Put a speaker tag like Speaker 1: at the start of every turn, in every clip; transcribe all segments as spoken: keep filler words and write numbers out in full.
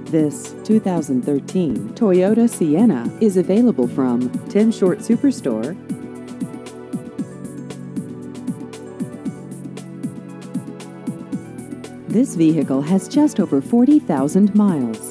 Speaker 1: This two thousand thirteen Toyota Sienna is available from Tim Short Superstore. This vehicle has just over forty thousand miles.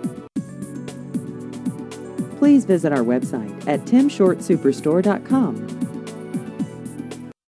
Speaker 1: Please visit our website at tim short superstore dot com.